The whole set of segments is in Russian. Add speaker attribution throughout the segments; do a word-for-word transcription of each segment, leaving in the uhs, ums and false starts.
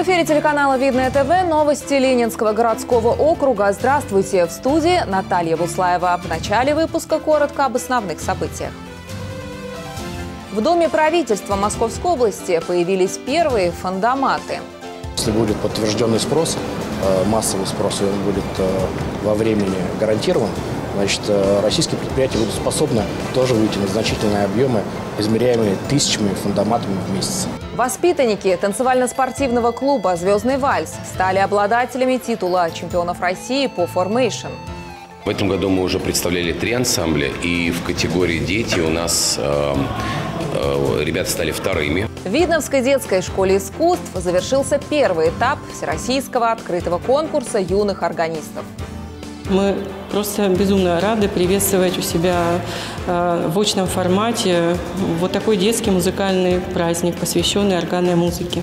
Speaker 1: эфире телеканала «Видное ТВ» новости Ленинского городского округа. Здравствуйте! В студии Наталья Буслаева. В начале выпуска коротко об основных событиях. В Доме правительства Московской области появились первые фондоматы.
Speaker 2: Если будет подтвержденный спрос, массовый спрос, и он будет во времени гарантирован, значит, российские предприятия будут способны тоже выйти на значительные объемы, измеряемые тысячами фондоматами в месяц.
Speaker 1: Воспитанники танцевально-спортивного клуба «Звездный вальс» стали обладателями титула чемпионов России по формейшн.
Speaker 3: В этом году мы уже представляли три ансамбля, и в категории «Дети» у нас э, э, ребята стали вторыми.
Speaker 1: В Видновской детской школе искусств завершился первый этап всероссийского открытого конкурса юных органистов.
Speaker 4: Мы просто безумно рады приветствовать у себя э, в очном формате вот такой детский музыкальный праздник, посвященный органной музыке.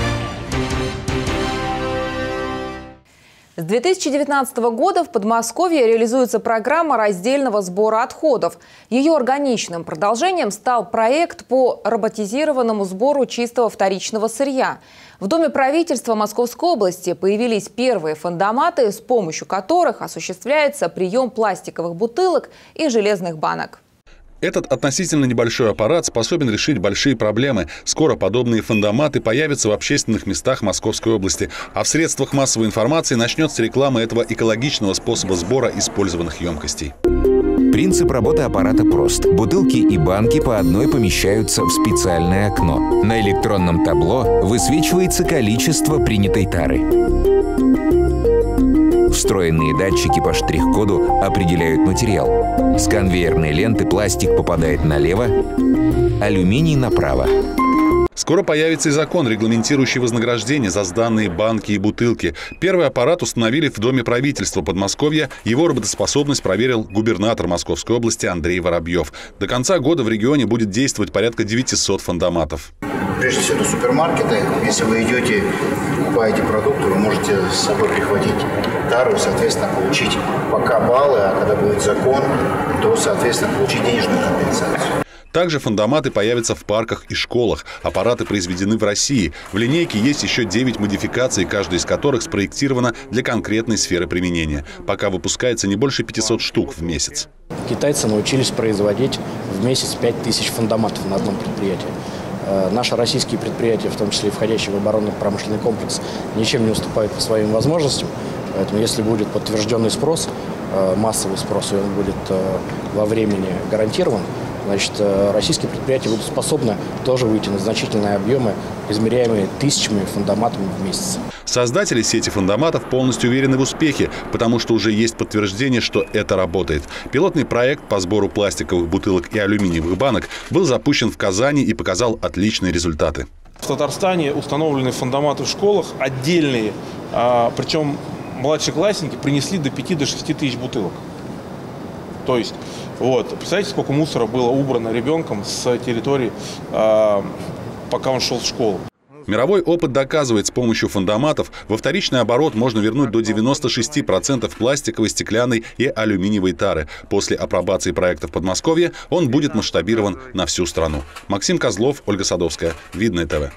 Speaker 1: С две тысячи девятнадцатого года в Подмосковье реализуется программа раздельного сбора отходов. Ее органичным продолжением стал проект по роботизированному сбору чистого вторичного сырья. В Доме правительства Московской области появились первые фондоматы, с помощью которых осуществляется прием пластиковых бутылок и железных банок.
Speaker 5: Этот относительно небольшой аппарат способен решить большие проблемы. Скоро подобные фондоматы появятся в общественных местах Московской области, а в средствах массовой информации начнется реклама этого экологичного способа сбора использованных емкостей.
Speaker 6: Принцип работы аппарата прост. Бутылки и банки по одной помещаются в специальное окно. На электронном табло высвечивается количество принятой тары. Встроенные датчики по штрих-коду определяют материал. С конвейерной ленты пластик попадает налево, алюминий направо.
Speaker 5: Скоро появится и закон, регламентирующий вознаграждение за сданные банки и бутылки. Первый аппарат установили в Доме правительства Подмосковья. Его работоспособность проверил губернатор Московской области Андрей Воробьев. До конца года в регионе будет действовать порядка девятисот фондоматов.
Speaker 7: Прежде всего, это супермаркеты. Если вы идете, покупаете продукты, вы можете с собой прихватить тару и, соответственно, получить пока баллы, а когда будет закон, то, соответственно, получить денежную компенсацию.
Speaker 5: Также фондоматы появятся в парках и школах. Аппараты произведены в России. В линейке есть еще девять модификаций, каждая из которых спроектирована для конкретной сферы применения. Пока выпускается не больше пятисот штук в месяц.
Speaker 2: Китайцы научились производить в месяц пять тысяч фондоматов на одном предприятии. Наши российские предприятия, в том числе и входящие в оборонно-промышленный комплекс, ничем не уступают по своим возможностям. Поэтому если будет подтвержденный спрос, массовый спрос, и он будет во времени гарантирован, значит, российские предприятия будут способны тоже выйти на значительные объемы, измеряемые тысячами фондоматами в месяц.
Speaker 5: Создатели сети фондоматов полностью уверены в успехе, потому что уже есть подтверждение, что это работает. Пилотный проект по сбору пластиковых бутылок и алюминиевых банок был запущен в Казани и показал отличные результаты.
Speaker 8: В Татарстане установлены фондоматы в школах отдельные, причем младшеклассники принесли до пяти до шести тысяч бутылок. То есть, вот, представляете, сколько мусора было убрано ребенком с территории, э, пока он шел в школу.
Speaker 5: Мировой опыт доказывает, с помощью фондоматов во вторичный оборот можно вернуть до девяноста шести процентов пластиковой, стеклянной и алюминиевой тары. После апробации проекта в Подмосковье он будет масштабирован на всю страну. Максим Козлов, Ольга Садовская. Видное ТВ.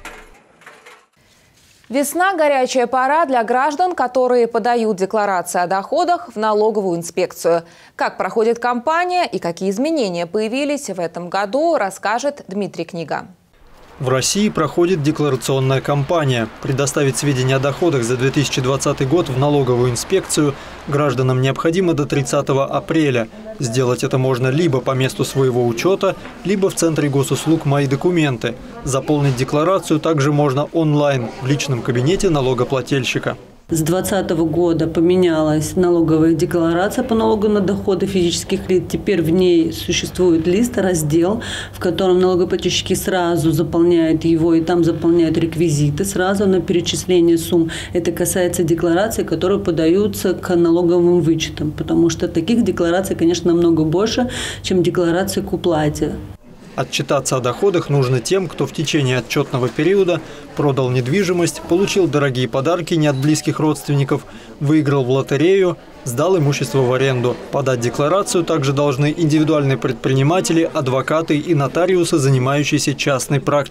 Speaker 1: Весна – горячая пора для граждан, которые подают декларации о доходах в налоговую инспекцию. Как проходит кампания и какие изменения появились в этом году, расскажет Дмитрий Книга.
Speaker 9: В России проходит декларационная кампания. Предоставить сведения о доходах за две тысячи двадцатый год в налоговую инспекцию гражданам необходимо до тридцатого апреля. Сделать это можно либо по месту своего учета, либо в Центре госуслуг «Мои документы». Заполнить декларацию также можно онлайн в личном кабинете налогоплательщика.
Speaker 10: С две тысячи двадцатого года поменялась налоговая декларация по налогу на доходы физических лиц. Теперь в ней существует лист, раздел, в котором налогоплательщики сразу заполняют его, и там заполняют реквизиты сразу на перечисление сумм. Это касается деклараций, которые подаются к налоговым вычетам, потому что таких деклараций, конечно, намного больше, чем декларации к уплате.
Speaker 9: Отчитаться о доходах нужно тем, кто в течение отчетного периода продал недвижимость, получил дорогие подарки не от близких родственников, выиграл в лотерею, сдал имущество в аренду. Подать декларацию также должны индивидуальные предприниматели, адвокаты и нотариусы, занимающиеся частной практикой.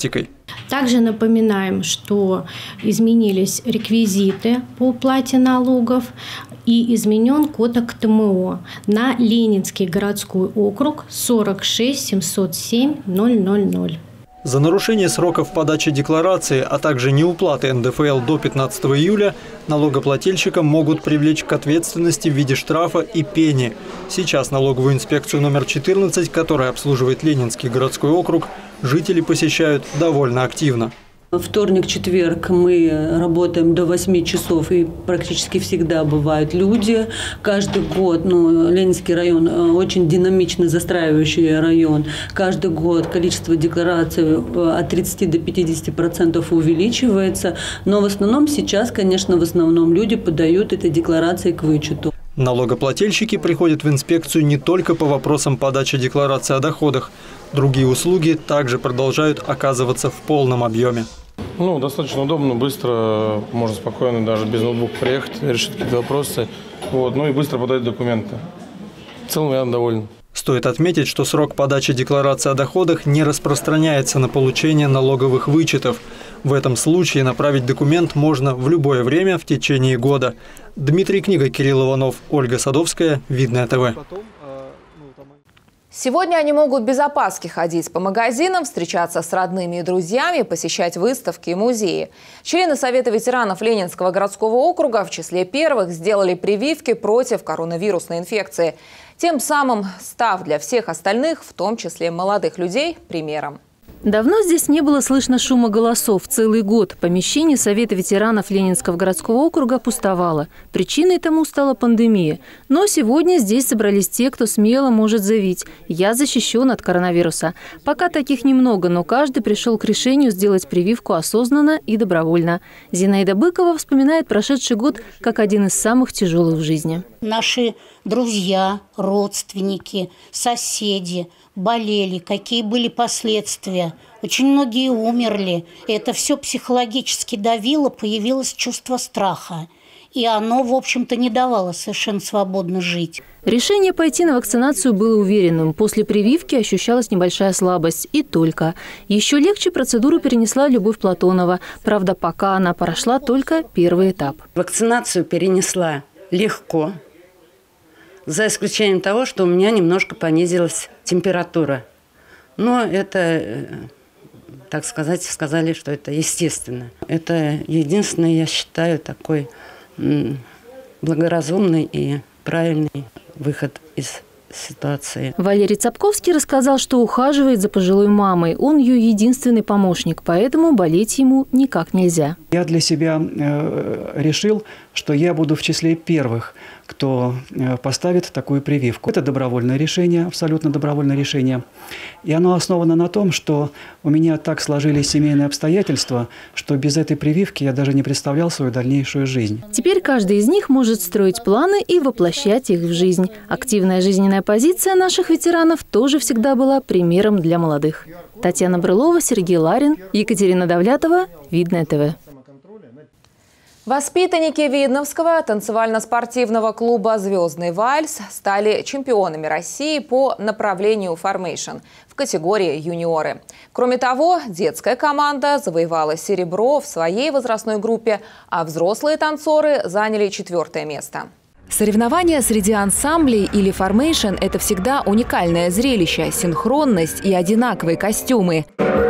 Speaker 11: Также напоминаем, что изменились реквизиты по уплате налогов и изменен код ак тэ эм о на Ленинский городской округ сорок шесть семьсот семь ноль ноль ноль.
Speaker 9: За нарушение сроков подачи декларации, а также неуплаты эн дэ эф эл до пятнадцатого июля налогоплательщика могут привлечь к ответственности в виде штрафа и пени. Сейчас налоговую инспекцию номер четырнадцать, которая обслуживает Ленинский городской округ, жители посещают довольно активно.
Speaker 10: Вторник, четверг мы работаем до восьми часов, и практически всегда бывают люди. Каждый год, ну, Ленинский район очень динамично застраивающий район. Каждый год количество деклараций от тридцати до пятидесяти процентов увеличивается. Но в основном сейчас, конечно, в основном люди подают эти декларации к вычету.
Speaker 9: Налогоплательщики приходят в инспекцию не только по вопросам подачи декларации о доходах. Другие услуги также продолжают оказываться в полном объеме.
Speaker 8: Ну, достаточно удобно, быстро, можно спокойно, даже без ноутбука приехать, решить какие-то вопросы, вот, ну и быстро подать документы. В целом я доволен.
Speaker 9: Стоит отметить, что срок подачи декларации о доходах не распространяется на получение налоговых вычетов. В этом случае направить документ можно в любое время в течение года. Дмитрий Книга, Кирилл Иванов, Ольга Садовская, Видное ТВ.
Speaker 1: Сегодня они могут без опаски ходить по магазинам, встречаться с родными и друзьями, посещать выставки и музеи. Члены Совета ветеранов Ленинского городского округа в числе первых сделали прививки против коронавирусной инфекции, тем самым став для всех остальных, в том числе молодых людей, примером.
Speaker 12: Давно здесь не было слышно шума голосов. Целый год помещение Совета ветеранов Ленинского городского округа пустовало. Причиной тому стала пандемия. Но сегодня здесь собрались те, кто смело может заявить: «Я защищен от коронавируса». Пока таких немного, но каждый пришел к решению сделать прививку осознанно и добровольно. Зинаида Быкова вспоминает прошедший год как один из самых тяжелых в жизни.
Speaker 13: Наши друзья, родственники, соседи болели, какие были последствия. Очень многие умерли. Это все психологически давило, появилось чувство страха. И оно, в общем-то, не давало совершенно свободно жить.
Speaker 12: Решение пойти на вакцинацию было уверенным. После прививки ощущалась небольшая слабость. И только. Еще легче процедуру перенесла Любовь Платонова. Правда, пока она прошла только первый этап.
Speaker 14: Вакцинацию перенесла легко. За исключением того, что у меня немножко понизилась температура. Но это, так сказать, сказали, что это естественно. Это единственный, я считаю, такой благоразумный и правильный выход из ситуации.
Speaker 12: Валерий Цапковский рассказал, что ухаживает за пожилой мамой. Он ее единственный помощник, поэтому болеть ему никак нельзя.
Speaker 15: Я для себя э, решил, что я буду в числе первых, кто поставит такую прививку. Это добровольное решение, абсолютно добровольное решение. И оно основано на том, что у меня так сложились семейные обстоятельства, что без этой прививки я даже не представлял свою дальнейшую жизнь.
Speaker 12: Теперь каждый из них может строить планы и воплощать их в жизнь. Активная жизненная позиция наших ветеранов тоже всегда была примером для молодых. Татьяна Брылова, Сергей Ларин, Екатерина Давлятова, Видное ТВ.
Speaker 1: Воспитанники Видновского танцевально-спортивного клуба «Звездный вальс» стали чемпионами России по направлению формейшн в категории юниоры. Кроме того, детская команда завоевала серебро в своей возрастной группе, а взрослые танцоры заняли четвертое место.
Speaker 16: Соревнования среди ансамблей или формейшн – это всегда уникальное зрелище, синхронность и одинаковые костюмы.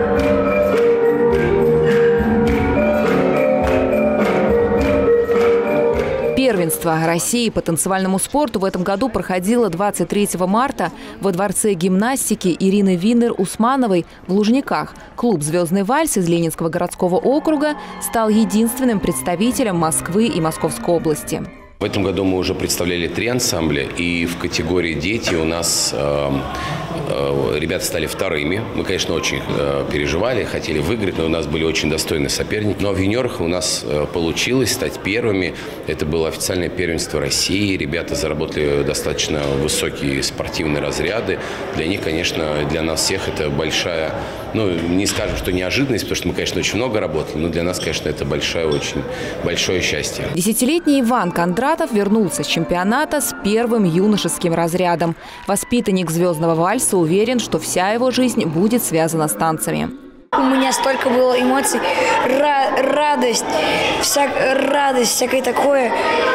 Speaker 16: Первенство России по танцевальному спорту в этом году проходило двадцать третьего марта во Дворце гимнастики Ирины Виннер-Усмановой в Лужниках. Клуб «Звездный вальс» из Ленинского городского округа стал единственным представителем Москвы и Московской области.
Speaker 3: В этом году мы уже представляли три ансамбля, и в категории «Дети» у нас э, э, ребята стали вторыми. Мы, конечно, очень э, переживали, хотели выиграть, но у нас были очень достойные соперники. Но в юниорах у нас э, получилось стать первыми. Это было официальное первенство России. Ребята заработали достаточно высокие спортивные разряды. Для них, конечно, для нас всех это большая, ну, не скажем, что неожиданность, потому что мы, конечно, очень много работали, но для нас, конечно, это большое, очень большое счастье.
Speaker 16: Десятилетний Иван Кондратов вернулся с чемпионата с первым юношеским разрядом. Воспитанник «Звездного вальса» уверен, что вся его жизнь будет связана с танцами.
Speaker 17: У меня столько было эмоций, Ра радость, вся радость, всякое такое.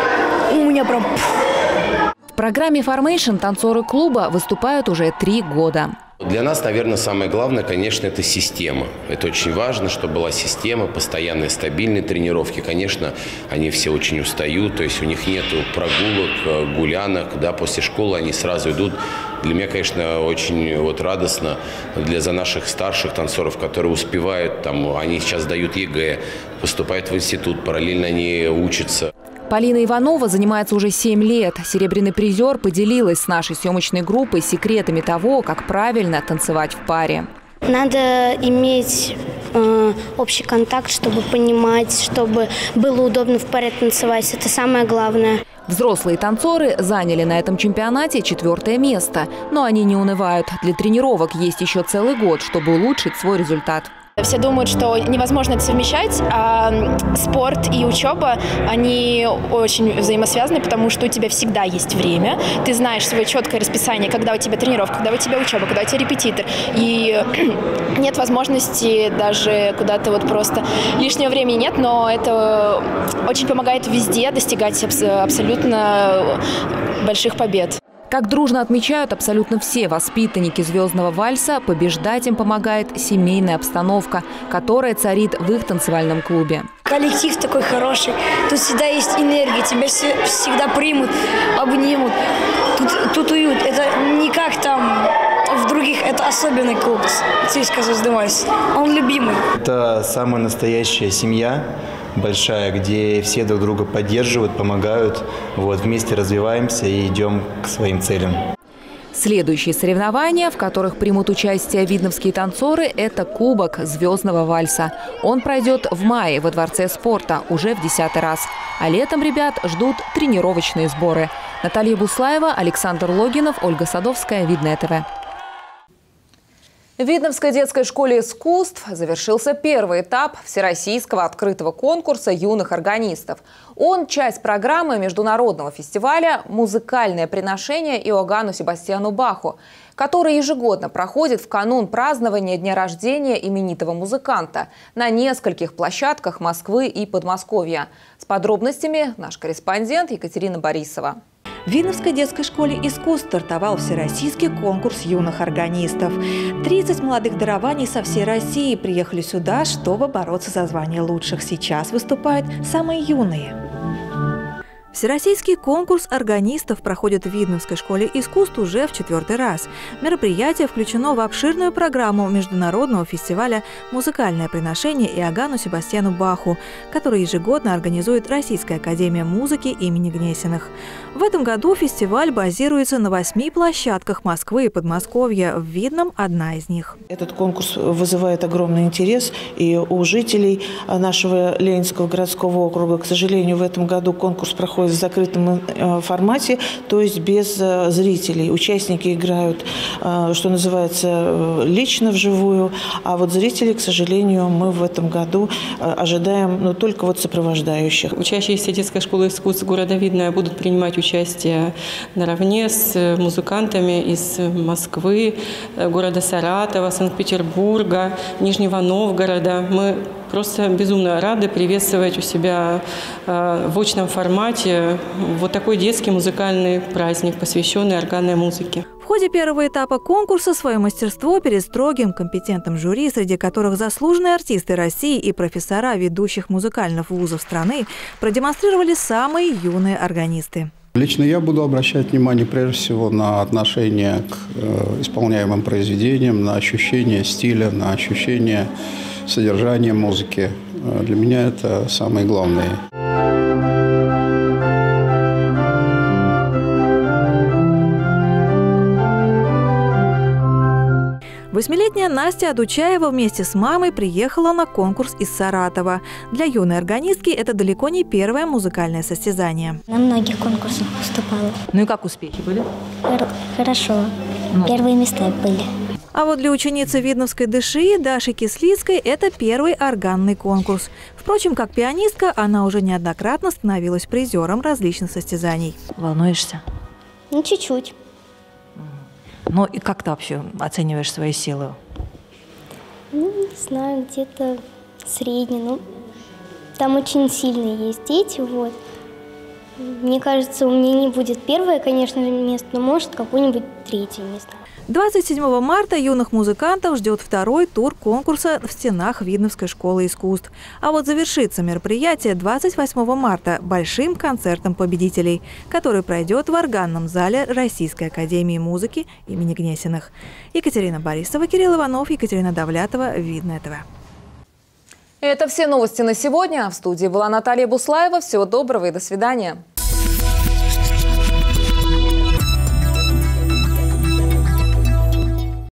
Speaker 17: У меня прям...
Speaker 16: В программе «Формейшн» танцоры клуба выступают уже три года.
Speaker 3: Для нас, наверное, самое главное, конечно, это система. Это очень важно, чтобы была система, постоянные, стабильные тренировки. Конечно, они все очень устают, то есть у них нет прогулок, гулянок, да, после школы они сразу идут. Для меня, конечно, очень вот радостно для за наших старших танцоров, которые успевают, там, они сейчас сдают ЕГЭ, поступают в институт, параллельно они учатся.
Speaker 16: Полина Иванова занимается уже семь лет. Серебряный призер поделилась с нашей съемочной группой секретами того, как правильно танцевать в паре.
Speaker 18: Надо иметь э, общий контакт, чтобы понимать, чтобы было удобно в паре танцевать. Это самое главное.
Speaker 16: Взрослые танцоры заняли на этом чемпионате четвертое место. Но они не унывают. Для тренировок есть еще целый год, чтобы улучшить свой результат.
Speaker 19: Все думают, что невозможно это совмещать, а спорт и учеба, они очень взаимосвязаны, потому что у тебя всегда есть время, ты знаешь свое четкое расписание, когда у тебя тренировка, когда у тебя учеба, когда у тебя репетитор, и нет возможности даже куда-то вот просто лишнего времени нет, но это очень помогает везде достигать абсолютно больших побед.
Speaker 16: Как дружно отмечают абсолютно все воспитанники «Звездного вальса», побеждать им помогает семейная обстановка, которая царит в их танцевальном клубе.
Speaker 17: Коллектив такой хороший, тут всегда есть энергия, тебя всегда примут, обнимут. Тут, тут уют, это не как там в других, это особенный клуб ЦСКА «Звездный вальс». Он любимый.
Speaker 20: Это самая настоящая семья. Большая, где все друг друга поддерживают, помогают. Вот, вместе развиваемся и идем к своим целям.
Speaker 16: Следующие соревнования, в которых примут участие видновские танцоры, это Кубок «Звездного вальса». Он пройдет в мае во Дворце спорта уже в десятый раз. А летом ребят ждут тренировочные сборы. Наталья Буслаева, Александр Логинов, Ольга Садовская, Видное ТВ.
Speaker 1: В Видновской детской школе искусств завершился первый этап всероссийского открытого конкурса юных органистов. Он – часть программы международного фестиваля «Музыкальное приношение Иоганну Себастьяну Баху», который ежегодно проходит в канун празднования дня рождения именитого музыканта на нескольких площадках Москвы и Подмосковья. С подробностями наш корреспондент Екатерина Борисова.
Speaker 21: В Видновской детской школе искусств стартовал всероссийский конкурс юных органистов. тридцать молодых дарований со всей России приехали сюда, чтобы бороться за звание лучших. Сейчас выступают самые юные. Всероссийский конкурс органистов проходит в Видновской школе искусств уже в четвертый раз. Мероприятие включено в обширную программу международного фестиваля «Музыкальное приношение Иоганну Себастьяну Баху», который ежегодно организует Российская академия музыки имени Гнесиных. В этом году фестиваль базируется на восьми площадках Москвы и Подмосковья. В Видном – одна из них.
Speaker 22: Этот конкурс вызывает огромный интерес и у жителей нашего Ленинского городского округа. К сожалению, в этом году конкурс проходит в закрытом формате, то есть без зрителей. Участники играют, что называется, лично вживую, а вот зрители, к сожалению, мы в этом году ожидаем, ну, только вот сопровождающих.
Speaker 4: Учащиеся детской школы искусств города Видное будут принимать участие наравне с музыкантами из Москвы, города Саратова, Санкт-Петербурга, Нижнего Новгорода. Мы просто безумно рады приветствовать у себя в очном формате вот такой детский музыкальный праздник, посвященный органной музыке.
Speaker 21: В ходе первого этапа конкурса свое мастерство перед строгим, компетентным жюри, среди которых заслуженные артисты России и профессора ведущих музыкальных вузов страны, продемонстрировали самые юные органисты.
Speaker 23: Лично я буду обращать внимание прежде всего на отношение к э, исполняемым произведениям, на ощущение стиля, на ощущение содержания музыки. Для меня это самое главное.
Speaker 21: Восьмилетняя Настя Адучаева вместе с мамой приехала на конкурс из Саратова. Для юной органистки это далеко не первое музыкальное состязание.
Speaker 18: На многих конкурсах выступала.
Speaker 21: Ну и как успехи были?
Speaker 18: Хорошо. Ну. Первые места были.
Speaker 21: А вот для ученицы Видновской ДШИ Даши Кислицкой это первый органный конкурс. Впрочем, как пианистка, она уже неоднократно становилась призером различных состязаний. Волнуешься?
Speaker 18: Ну, чуть-чуть.
Speaker 21: Ну и как ты вообще оцениваешь свои силы?
Speaker 18: Ну, Знаю, где-то средний. Ну, там очень сильные есть дети, вот. Мне кажется, у меня не будет первое, конечно, место, но может какое-нибудь третье место.
Speaker 21: двадцать седьмого марта юных музыкантов ждет второй тур конкурса в стенах Видновской школы искусств. А вот завершится мероприятие двадцать восьмого марта большим концертом победителей, который пройдет в органном зале Российской академии музыки имени Гнесиных. Екатерина Борисова, Кирилл Иванов, Екатерина Давлятова, Видное ТВ.
Speaker 1: Это все новости на сегодня. В студии была Наталья Буслаева. Всего доброго и до свидания.